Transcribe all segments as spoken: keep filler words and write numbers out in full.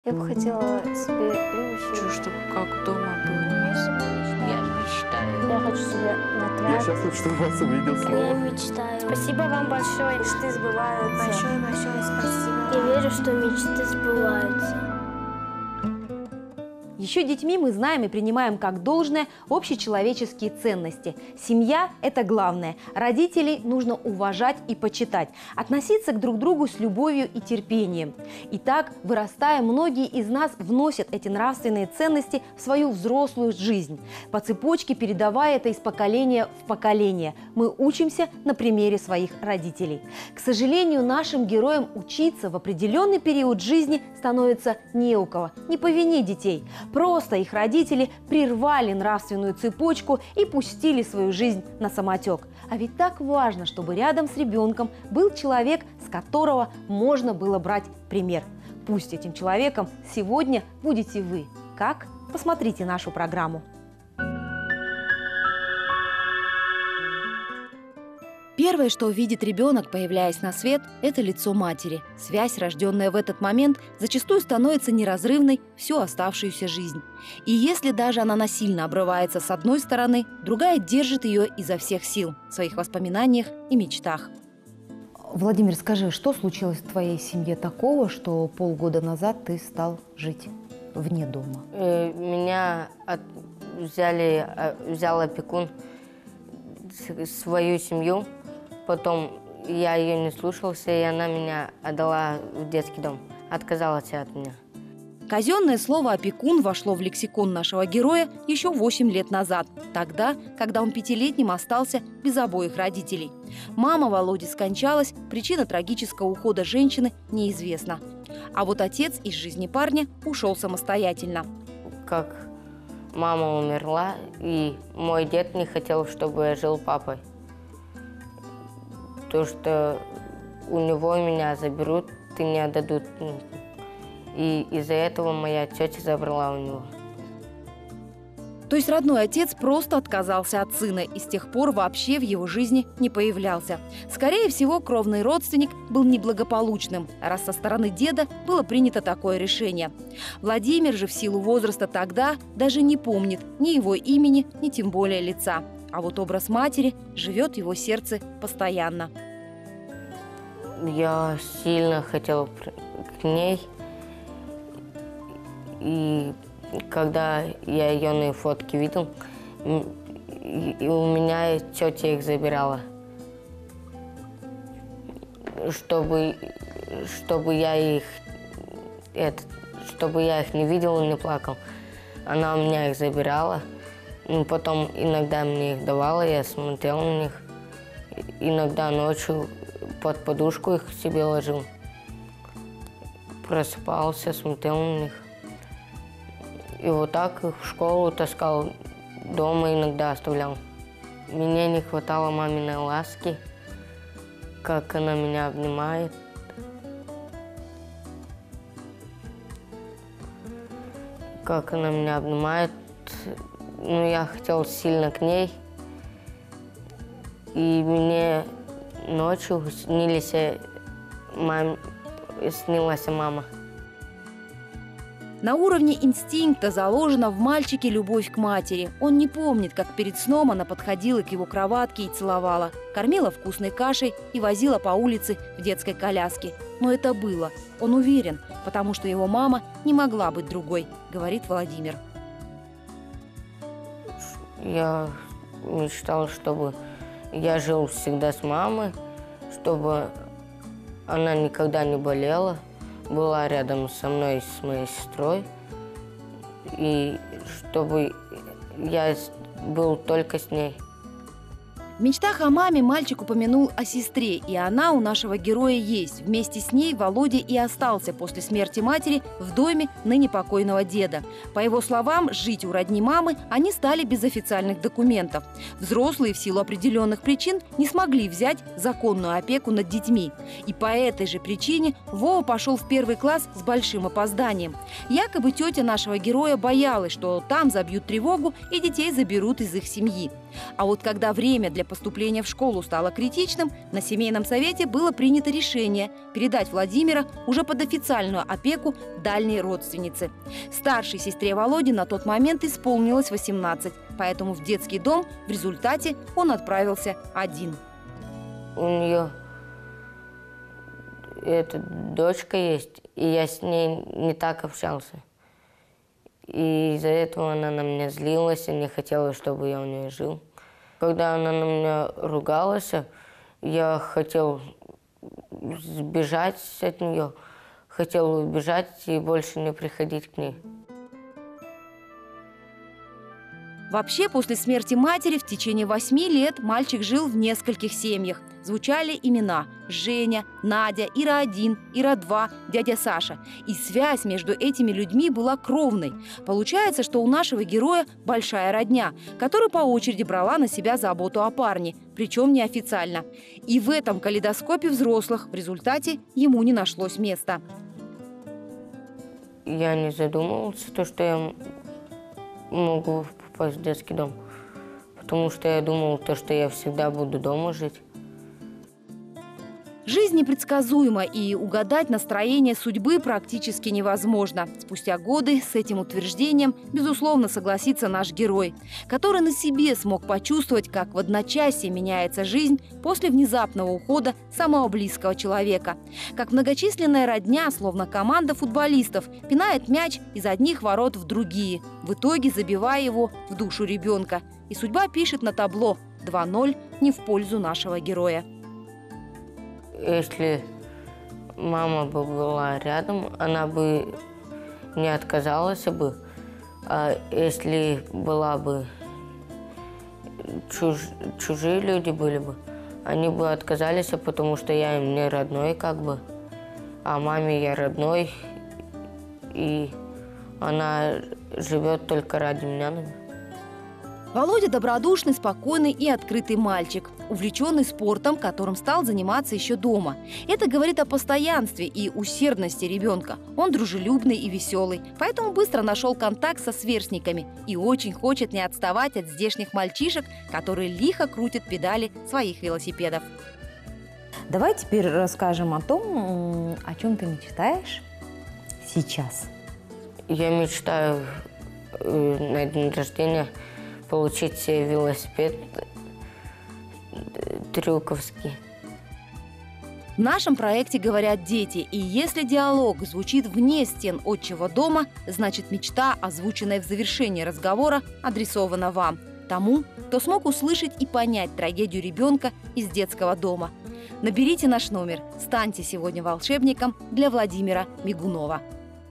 Я бы хотела себе будущее. Чтобы как дома было. Я мечтаю. Я хочу себе отряд. Я счастлив, что вас увидел снова. Я мечтаю. Спасибо вам большое. Мечты сбываются. Большое-большое спасибо. Я верю, что мечты сбываются. Еще детьми мы знаем и принимаем как должное общечеловеческие ценности. Семья – это главное. Родителей нужно уважать и почитать, относиться к друг другу с любовью и терпением. Итак, вырастая, многие из нас вносят эти нравственные ценности в свою взрослую жизнь, по цепочке передавая это из поколения в поколение. Мы учимся на примере своих родителей. К сожалению, нашим героям учиться в определенный период жизни становится не у кого, не по вине детей. Просто их родители прервали нравственную цепочку и пустили свою жизнь на самотек. А ведь так важно, чтобы рядом с ребенком был человек, с которого можно было брать пример. Пусть этим человеком сегодня будете вы. Как? Посмотрите нашу программу. Первое, что увидит ребенок, появляясь на свет, это лицо матери. Связь, рожденная в этот момент, зачастую становится неразрывной всю оставшуюся жизнь. И если даже она насильно обрывается с одной стороны, другая держит ее изо всех сил в своих воспоминаниях и мечтах. Владимир, скажи, что случилось в твоей семье такого, что полгода назад ты стал жить вне дома? Э, меня от... взяли, взял опекун свою семью. Потом я ее не слушался, и она меня отдала в детский дом. Отказалась от меня. Казенное слово «опекун» вошло в лексикон нашего героя еще восемь лет назад. Тогда, когда он пятилетним остался без обоих родителей. Мама Володи скончалась, причина трагического ухода женщины неизвестна. А вот отец из жизни парня ушел самостоятельно. Как мама умерла, и мой дед не хотел, чтобы я жил папой. То, что у него меня заберут и не отдадут. И из-за этого моя тетя забрала у него. То есть родной отец просто отказался от сына и с тех пор вообще в его жизни не появлялся. Скорее всего, кровный родственник был неблагополучным, раз со стороны деда было принято такое решение. Владимир же в силу возраста тогда даже не помнит ни его имени, ни тем более лица. А вот образ матери живет в его сердце постоянно. Я сильно хотела к ней. И когда я ее на фотке видел, и у меня тетя их забирала. Чтобы, чтобы, я их, это, чтобы я их не видел и не плакал. Она у меня их забирала. Потом иногда мне их давала, я смотрел на них. Иногда ночью под подушку их себе ложил. Просыпался, смотрел на них. И вот так их в школу таскал, дома иногда оставлял. Мне не хватало маминой ласки, как она меня обнимает. Как она меня обнимает. Ну, я хотел сильно к ней, и мне ночью снились, мам, снилась мама. На уровне инстинкта заложена в мальчике любовь к матери. Он не помнит, как перед сном она подходила к его кроватке и целовала, кормила вкусной кашей и возила по улице в детской коляске. Но это было, он уверен, потому что его мама не могла быть другой, говорит Владимир. Я мечтал, чтобы я жил всегда с мамой, чтобы она никогда не болела, была рядом со мной и с моей сестрой, и чтобы я был только с ней. В мечтах о маме мальчик упомянул о сестре, и она у нашего героя есть. Вместе с ней Володя и остался после смерти матери в доме ныне покойного деда. По его словам, жить у родни мамы они стали без официальных документов. Взрослые в силу определенных причин не смогли взять законную опеку над детьми. И по этой же причине Вова пошел в первый класс с большим опозданием. Якобы тетя нашего героя боялась, что там забьют тревогу и детей заберут из их семьи. А вот когда время для поступления в школу стало критичным, на семейном совете было принято решение передать Владимира уже под официальную опеку дальней родственницы. Старшей сестре Володи на тот момент исполнилось восемнадцать, поэтому в детский дом в результате он отправился один. У нее эта дочка есть, и я с ней не так общался. И из-за этого она на меня злилась и не хотела, чтобы я у нее жил. Когда она на меня ругалась, я хотел сбежать от нее, хотел убежать и больше не приходить к ней. Вообще, после смерти матери в течение восьми лет мальчик жил в нескольких семьях. Звучали имена Женя, Надя, Ира один, Ира два, дядя Саша. И связь между этими людьми была кровной. Получается, что у нашего героя большая родня, которая по очереди брала на себя заботу о парне, причем неофициально. И в этом калейдоскопе взрослых в результате ему не нашлось места. Я не задумывался, то, что я могу попасть в детский дом, потому что я думал, то, что я всегда буду дома жить. Жизнь непредсказуема, и угадать настроение судьбы практически невозможно. Спустя годы с этим утверждением, безусловно, согласится наш герой, который на себе смог почувствовать, как в одночасье меняется жизнь после внезапного ухода самого близкого человека. Как многочисленная родня, словно команда футболистов, пинает мяч из одних ворот в другие, в итоге забивая его в душу ребенка. И судьба пишет на табло два ноль не в пользу нашего героя. Если мама бы была рядом, она бы не отказалась бы. А если была бы чуж... чужие люди были бы, они бы отказались, потому что я им не родной как бы, а маме я родной, и она живет только ради меня. Володя добродушный, спокойный и открытый мальчик, увлеченный спортом, которым стал заниматься еще дома. Это говорит о постоянстве и усердности ребенка. Он дружелюбный и веселый, поэтому быстро нашел контакт со сверстниками и очень хочет не отставать от здешних мальчишек, которые лихо крутят педали своих велосипедов. Давай теперь расскажем о том, о чем ты мечтаешь сейчас. Я мечтаю э, на день рождения получить себе велосипед трюковский. В нашем проекте говорят дети, и если диалог звучит вне стен отчего дома, значит мечта, озвученная в завершении разговора, адресована вам, тому, кто смог услышать и понять трагедию ребенка из детского дома. Наберите наш номер, станьте сегодня волшебником для Владимира Мигунова.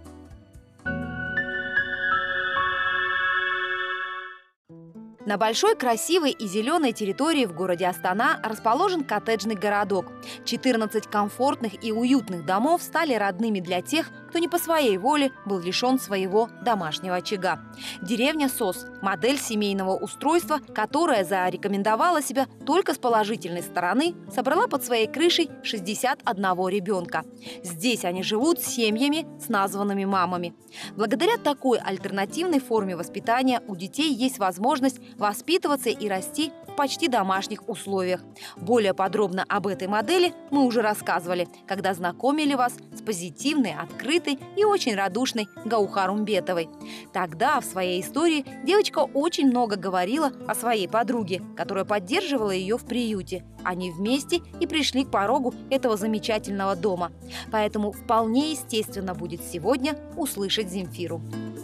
На большой, красивой и зеленой территории в городе Астана расположен коттеджный городок. четырнадцать комфортных и уютных домов стали родными для тех, кто не по своей воле был лишен своего домашнего очага. Деревня СОС – модель семейного устройства, которая зарекомендовала себя только с положительной стороны, собрала под своей крышей шестьдесят одного ребенка. Здесь они живут с семьями с названными мамами. Благодаря такой альтернативной форме воспитания у детей есть возможность воспитываться и расти в почти домашних условиях. Более подробно об этой модели мы уже рассказывали, когда знакомили вас с позитивной, открытой и очень радушной Гаухар Умбетовой. Тогда в своей истории девочка очень много говорила о своей подруге, которая поддерживала ее в приюте. Они вместе и пришли к порогу этого замечательного дома. Поэтому вполне естественно будет сегодня услышать Земфиру.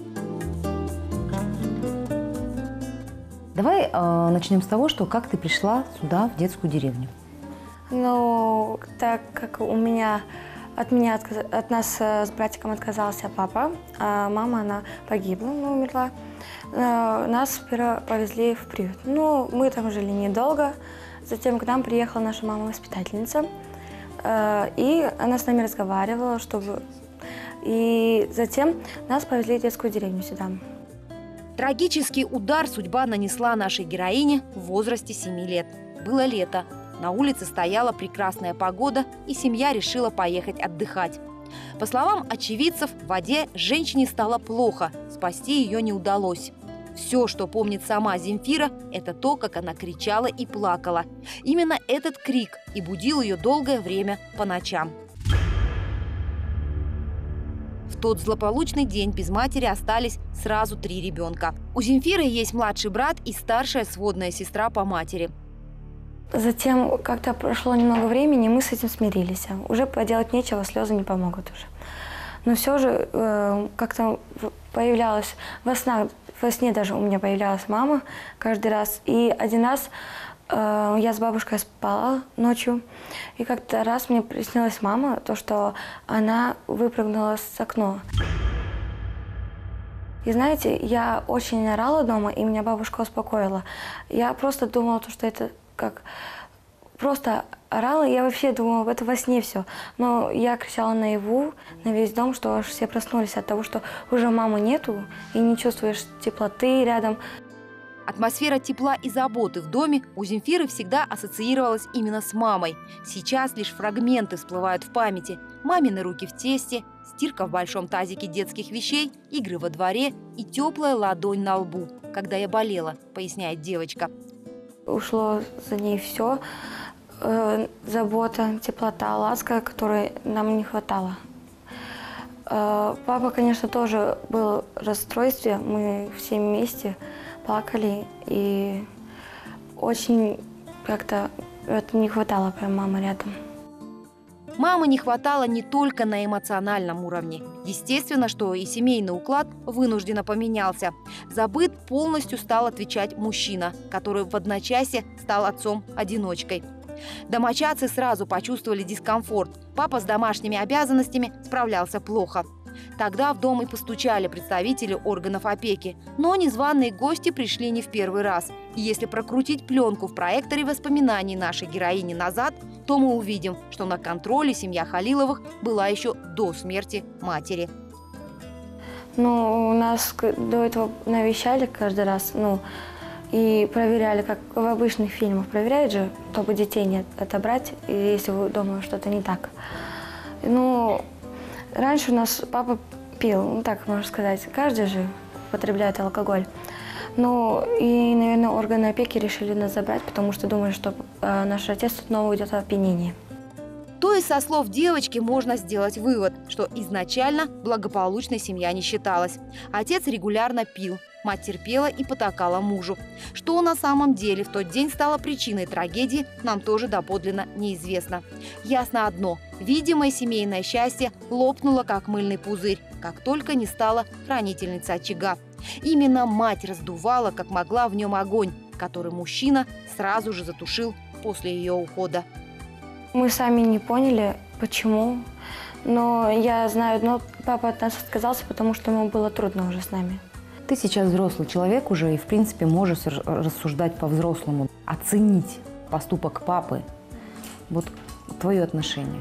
Давай э, начнем с того, что как ты пришла сюда, в детскую деревню. Ну, так как у меня, от меня, отказ, от нас с братиком отказался папа, а мама, она погибла, ну, умерла, нас повезли в приют. Ну, мы там жили недолго, затем к нам приехала наша мама-воспитательница, и она с нами разговаривала, чтобы... И затем нас повезли в детскую деревню сюда. Трагический удар судьба нанесла нашей героине в возрасте семи лет. Было лето. На улице стояла прекрасная погода, и семья решила поехать отдыхать. По словам очевидцев, в воде женщине стало плохо, спасти ее не удалось. Все, что помнит сама Земфира, это то, как она кричала и плакала. Именно этот крик и будил ее долгое время по ночам. В тот злополучный день без матери остались сразу три ребенка. У Земфиры есть младший брат и старшая сводная сестра по матери. Затем, когда прошло немного времени, мы с этим смирились. Уже поделать нечего, слезы не помогут уже. Но все же э, как-то появлялась во снах, во сне даже у меня появлялась мама каждый раз. И один раз э, я с бабушкой спала ночью, и как-то раз мне приснилась мама, то, что она выпрыгнула с окна. И знаете, я очень орала дома, и меня бабушка успокоила. Я просто думала, что это как просто орала, я вообще думала, это во сне все. Но я кричала наяву на весь дом, что аж все проснулись от того, что уже мамы нету, и не чувствуешь теплоты рядом. Атмосфера тепла и заботы в доме у Земфиры всегда ассоциировалась именно с мамой. Сейчас лишь фрагменты всплывают в памяти. Мамины руки в тесте, стирка в большом тазике детских вещей, игры во дворе и теплая ладонь на лбу, когда я болела, поясняет девочка. Ушло за ней все. Э, забота, теплота, ласка, которой нам не хватало. Э, папа, конечно, тоже был в расстройстве. Мы все вместе плакали. И очень как-то это не хватало прям мамы рядом. Мамы не хватало не только на эмоциональном уровне. Естественно, что и семейный уклад вынужденно поменялся. За быт полностью стал отвечать мужчина, который в одночасье стал отцом-одиночкой. Домочадцы сразу почувствовали дискомфорт. Папа с домашними обязанностями справлялся плохо. Тогда в дом и постучали представители органов опеки. Но незваные гости пришли не в первый раз. И если прокрутить пленку в проекторе воспоминаний нашей героини назад, то мы увидим, что на контроле семья Халиловых была еще до смерти матери. Ну, у нас до этого навещали каждый раз, ну, и проверяли, как в обычных фильмах. Проверяют же, чтобы детей не отобрать, если вы дома что-то не так. Ну, раньше у нас папа пил, ну так можно сказать, каждый же употребляет алкоголь. Ну и, наверное, органы опеки решили нас забрать, потому что думали, что э, наш отец снова уйдет в опьянение. То есть со слов девочки можно сделать вывод, что изначально благополучной семья не считалась. Отец регулярно пил, мать терпела и потакала мужу. Что на самом деле в тот день стало причиной трагедии, нам тоже доподлинно неизвестно. Ясно одно – видимое семейное счастье лопнуло, как мыльный пузырь, как только не стала хранительница очага. Именно мать раздувала, как могла, в нем огонь, который мужчина сразу же затушил после ее ухода. Мы сами не поняли, почему, но я знаю, но папа от нас отказался, потому что ему было трудно уже с нами. Ты сейчас взрослый человек уже и, в принципе, можешь рассуждать по-взрослому, оценить поступок папы. Вот твое отношение.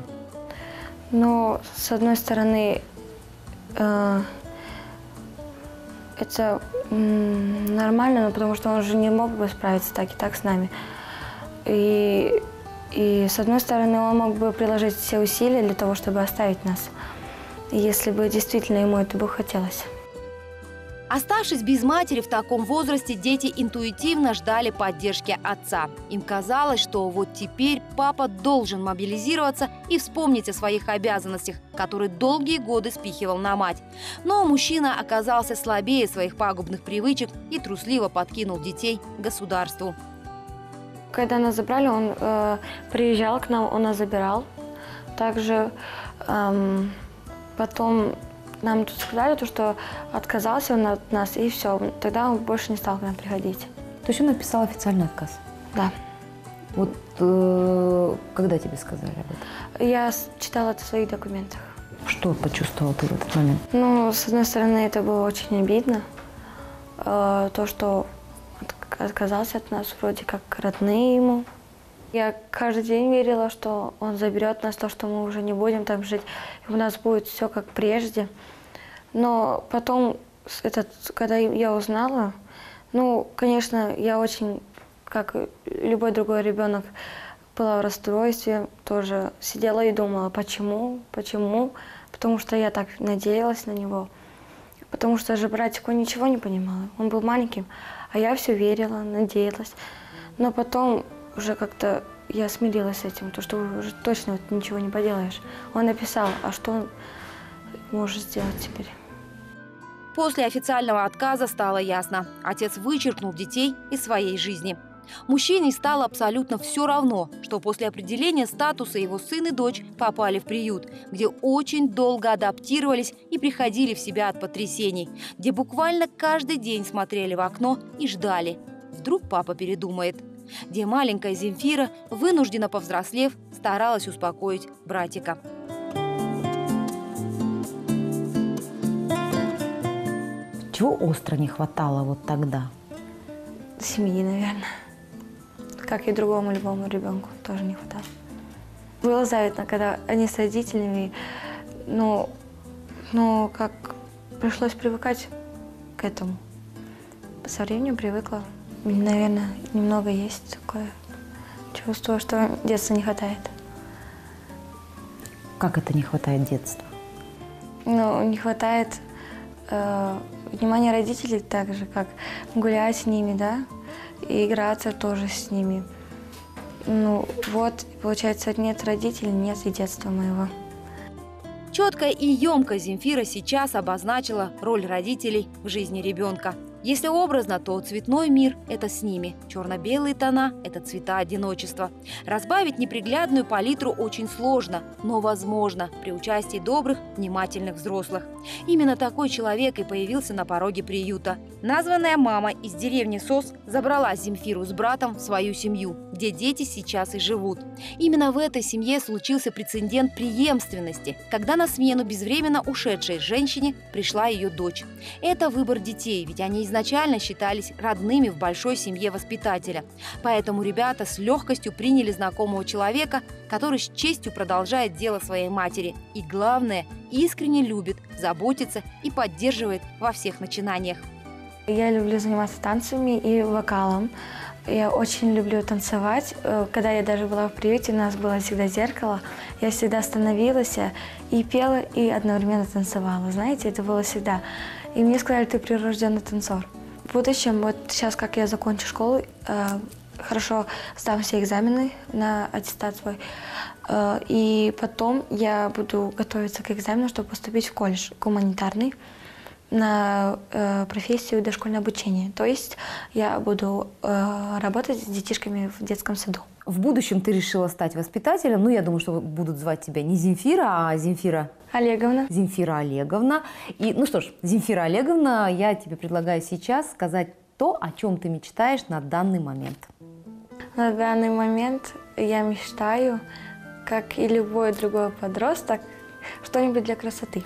Но, с одной стороны, э, это м, нормально, но потому что он же не мог бы справиться так и так с нами. И, и, с одной стороны, он мог бы приложить все усилия для того, чтобы оставить нас, если бы действительно ему это бы хотелось. Оставшись без матери в таком возрасте, дети интуитивно ждали поддержки отца. Им казалось, что вот теперь папа должен мобилизироваться и вспомнить о своих обязанностях, которые долгие годы спихивал на мать. Но мужчина оказался слабее своих пагубных привычек и трусливо подкинул детей государству. Когда нас забрали, он э, приезжал к нам, он нас забирал. Также эм, потом... Нам тут сказали, то, что отказался он от нас, и все. Тогда он больше не стал к нам приходить. То есть он написал официальный отказ? Да. Вот э, когда тебе сказали об этом? Я читала это в своих документах. Что почувствовал ты в этот момент? Ну, с одной стороны, это было очень обидно. Э, то, что отказался от нас, вроде как родные ему. Я каждый день верила, что он заберет нас, то, что мы уже не будем там жить, и у нас будет все как прежде. Но потом, этот, когда я узнала, ну, конечно, я очень, как любой другой ребенок, была в расстройстве, тоже сидела и думала, почему, почему, потому что я так надеялась на него. Потому что же братик, он ничего не понимал. Он был маленьким, а я все верила, надеялась. Но потом уже как-то я смирилась с этим, то что уже точно вот ничего не поделаешь. Он написал, а что он может сделать теперь? После официального отказа стало ясно. Отец вычеркнул детей из своей жизни. Мужчине стало абсолютно все равно, что после определения статуса его сын и дочь попали в приют, где очень долго адаптировались и приходили в себя от потрясений, где буквально каждый день смотрели в окно и ждали. Вдруг папа передумает. Где маленькая Земфира, вынужденно повзрослев, старалась успокоить братика. Чего остро не хватало вот тогда? Семьи, наверное. Как и другому любому ребенку тоже не хватало. Было завидно, когда они с родителями, ну, ну, как пришлось привыкать к этому. Со временем привыкла. Наверное, немного есть такое чувство, что детства не хватает. Как это не хватает детства? Ну, не хватает э, внимания родителей так же, как гулять с ними, да, и играться тоже с ними. Ну, вот, получается, нет родителей, нет и детства моего. Четко и емко Земфира сейчас обозначила роль родителей в жизни ребенка. Если образно, то цветной мир – это с ними. Черно-белые тона – это цвета одиночества. Разбавить неприглядную палитру очень сложно, но возможно при участии добрых, внимательных взрослых. Именно такой человек и появился на пороге приюта. Названная мама из деревни Сос забрала Земфиру с братом в свою семью, где дети сейчас и живут. Именно в этой семье случился прецедент преемственности, когда на смену безвременно ушедшей женщине пришла ее дочь. Это выбор детей, ведь они изначально считались родными в большой семье воспитателя. Поэтому ребята с легкостью приняли знакомого человека, который с честью продолжает дело своей матери. И главное, искренне любит, заботится и поддерживает во всех начинаниях. Я люблю заниматься танцами и вокалом. Я очень люблю танцевать. Когда я даже была в приюте, у нас было всегда зеркало. Я всегда становилась и пела, и одновременно танцевала. Знаете, это было всегда. И мне сказали, ты прирожденный танцор. В будущем, вот сейчас, как я закончу школу, э, хорошо сдам все экзамены на аттестат свой, э, и потом я буду готовиться к экзамену, чтобы поступить в колледж гуманитарный на э, профессию дошкольное обучение. То есть я буду э, работать с детишками в детском саду. В будущем ты решила стать воспитателем. Ну, я думаю, что будут звать тебя не Земфира, а Земфира Олеговна. Земфира Олеговна. И, ну что ж, Земфира Олеговна, я тебе предлагаю сейчас сказать то, о чем ты мечтаешь на данный момент. На данный момент я мечтаю, как и любой другой подросток, что-нибудь для красоты.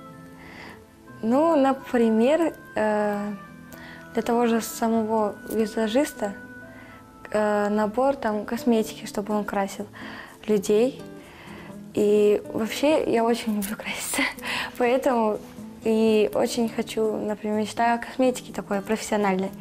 Ну, например, э, для того же самого визажиста э, набор там косметики, чтобы он красил людей. И вообще я очень люблю краситься, поэтому и очень хочу, например, мечтаю о косметике такой профессиональной.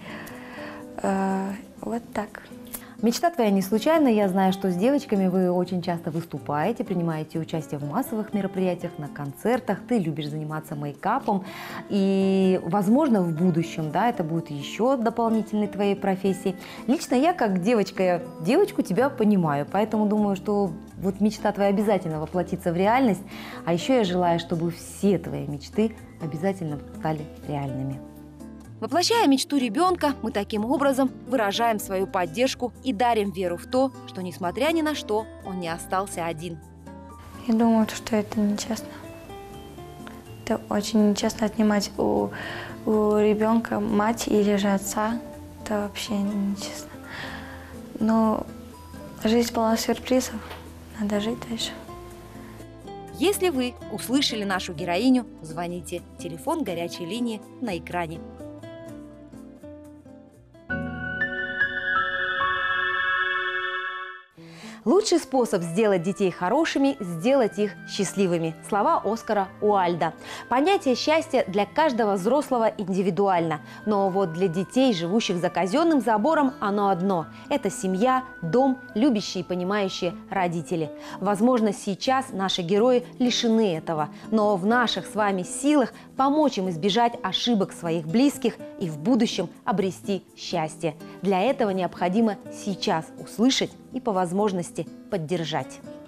Э, вот так. Мечта твоя не случайна. Я знаю, что с девочками вы очень часто выступаете, принимаете участие в массовых мероприятиях, на концертах. Ты любишь заниматься мейкапом. И, возможно, в будущем, да, это будет еще дополнительной твоей профессией. Лично я, как девочка, девочку тебя понимаю. Поэтому думаю, что вот мечта твоя обязательно воплотится в реальность. А еще я желаю, чтобы все твои мечты обязательно стали реальными. Воплощая мечту ребенка, мы таким образом выражаем свою поддержку и дарим веру в то, что, несмотря ни на что, он не остался один. Я думаю, что это нечестно. Это очень нечестно отнимать у, у ребенка мать или же отца. Это вообще нечестно. Но жизнь полна сюрпризов. Надо жить дальше. Если вы услышали нашу героиню, звоните. Телефон горячей линии на экране. Лучший способ сделать детей хорошими – сделать их счастливыми. Слова Оскара Уальда. Понятие счастья для каждого взрослого индивидуально. Но вот для детей, живущих за казенным забором, оно одно – это семья, дом, любящие и понимающие родители. Возможно, сейчас наши герои лишены этого. Но в наших с вами силах помочь им избежать ошибок своих близких и в будущем обрести счастье. Для этого необходимо сейчас услышать и по возможности поддержать.